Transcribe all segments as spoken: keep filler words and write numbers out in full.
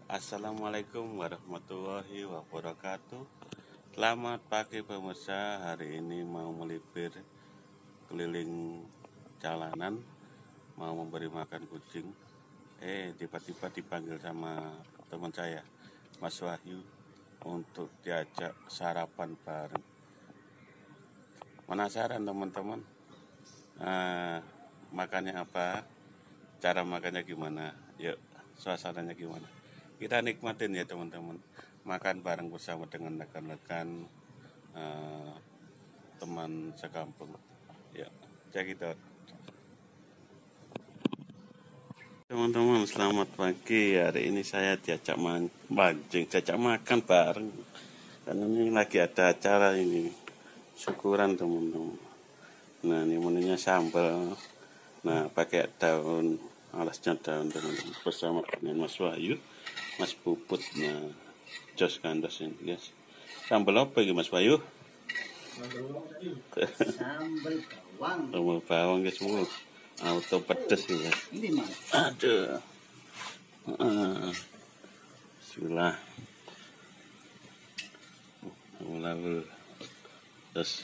Assalamualaikum warahmatullahi wabarakatuh. Selamat pagi pemirsa. Hari ini mau melipir keliling jalanan, mau memberi makan kucing. Eh tiba-tiba dipanggil sama teman saya, Mas Wahyu, untuk diajak sarapan bareng. Penasaran teman-teman? Nah, makannya apa? Cara makannya gimana? Yuk, suasananya gimana? Kita nikmatin ya teman-teman, makan bareng bersama dengan rekan-rekan uh, teman sekampung. Ya, check it out. Teman-teman, selamat pagi. Hari ini saya diajak mancing, diajak makan bareng. Karena ini lagi ada acara ini, syukuran teman-teman. Nah, ini menunya sambal. Nah, pakai daun, alasnya daun teman-teman, bersama dengan Mas Wahyu, Mas Puput. Nah, jos kandas ini guys. Sambal apa ini Mas Wahyu? Sambal bawang. Sambal bawang guys, semua auto pedes ya. Ini mas. Aduh. Uh, Bismillah. Mulai terus.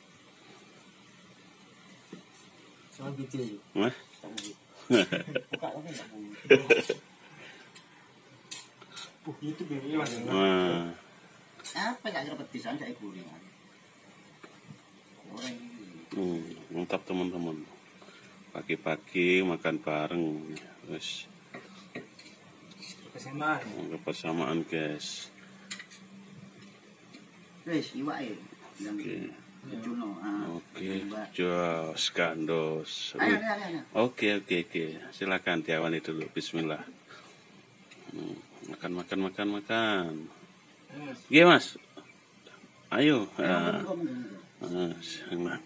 Sama gitu. Mas? Buka lagi nggak bu? Uh itu biar mas. Nah. Apa nggak kira petisan saya gorengan. Goreng. Hmm, mantap teman-teman. Pagi-pagi makan bareng, guys. Kesamaan. Kebersamaan guys. Wes iwak ya. Oke. Juno. Oke, jos kandos. Ayo, ayo, ayo. Oke, oke, oke. Silakan diawali dulu. Bismillah. Hmm, makan, makan, makan, makan. Iya mas. Ayo. Ah, ah, senang.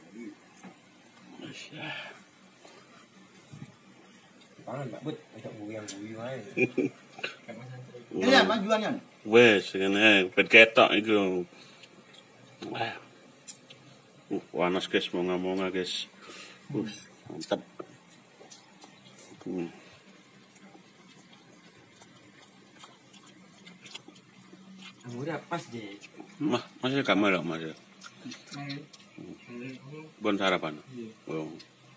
Pangan Mbak Bud, ajak buyang-buyang aja. Iya, majuannya. Wes, ini bet ketok itu. Wah. Uh, panas guys, monga-monga guys. Uh, mantap. Hmm. Udah pas deh. Mah, masih gak melok mas. Bon sarapan. Oh.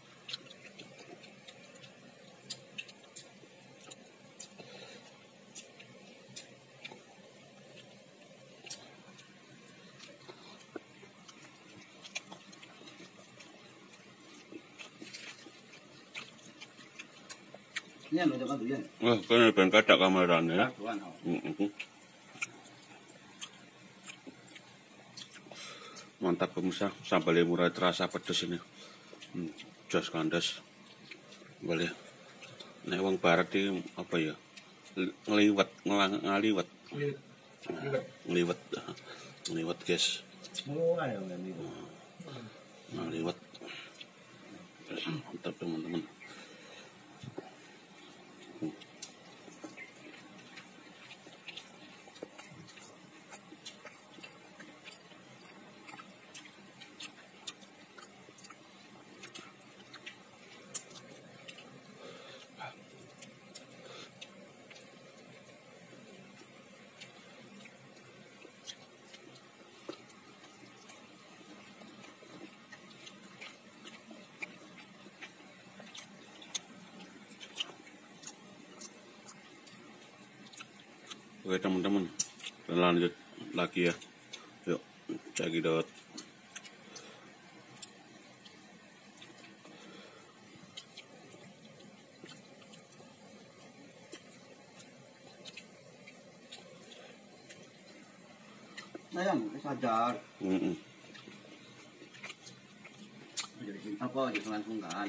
Ini lo jangan dulu ya. Wah, kan ben kadak kamerane ya. Tuan. Heeh. Mantap pemirsa, sambalnya murah terasa pedes ini. Hmm, jos kandas. Boleh. Nek wong barat iki apa ya? Ngliwet, ngelang ngaliwet. Ngliwet. Ngliwet guys. Mulai yang ini. Ngliwet. Terus mantap teman-teman. Oke teman-teman, lanjut lagi ya. Yuk, cekidot. Sayang, sadar. Heeh. Jadi apa jadi langsung kan.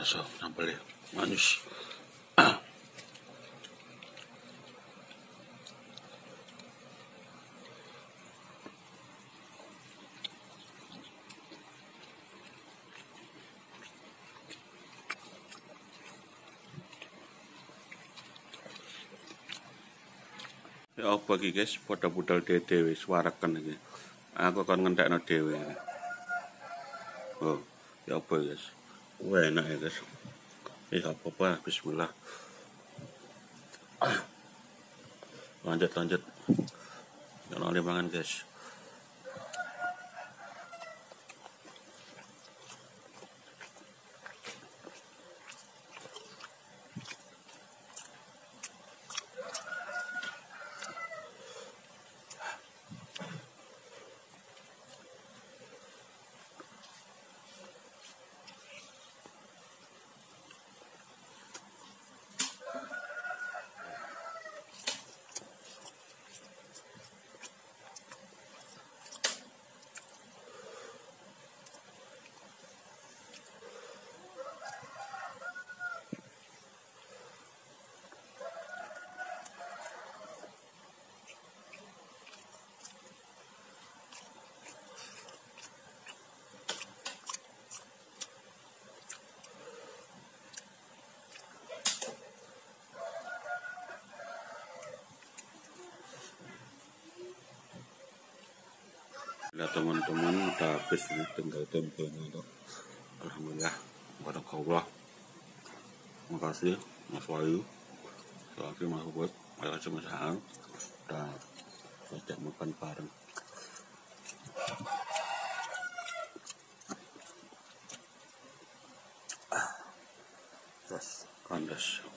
rasa sampai manis. Ya apa iki guys, padha budal dhewe suaraken iki. Aku kon ngentekno dhewe. Oh, ya apa guys? Wah enak ya guys. Eh apa-apa, bismillah. Lanjut lanjut. Jangan oleh mangan guys. Ya teman-teman udah habis ini, tinggal tempenya tuh. Alhamdulillah, barakallah. Makasih Mas Wahyu, lagi Mas Ubud, makasih Mas Aan, dan ajak makan bareng. Terus kandas.